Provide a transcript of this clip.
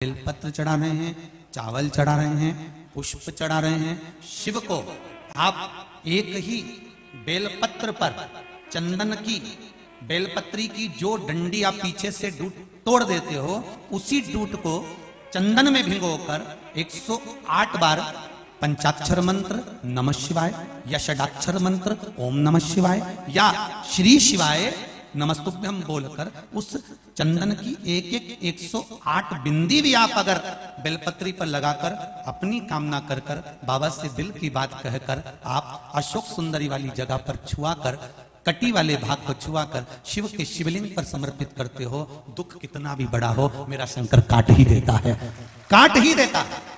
बेलपत्र चढ़ा रहे हैं, चावल चढ़ा रहे हैं, पुष्प चढ़ा रहे हैं। शिव को आप एक ही बेलपत्र पर चंदन की बेलपत्री की जो डंडी आप पीछे से तोड़ देते हो, उसी डूट को चंदन में भिगोकर 108 बार पंचाक्षर मंत्र नमः शिवाय या षडाक्षर मंत्र ओम नमः शिवाय या श्री शिवाय नमस्तुभ्यम बोलकर उस चंदन की एक एक 108 बिंदी भी आप अगर बेलपत्री पर लगाकर अपनी कामना कर कर बाबा से दिल की बात कहकर आप अशोक सुंदरी वाली जगह पर छुआकर कटी वाले भाग को छुआकर शिव के शिवलिंग पर समर्पित करते हो, दुख कितना भी बड़ा हो मेरा शंकर काट ही देता है, काट ही देता है।